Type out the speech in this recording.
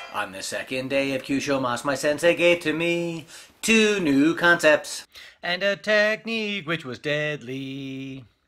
On the second day of Kyusho Mas, my sensei gave to me 2 new concepts and a technique which was deadly.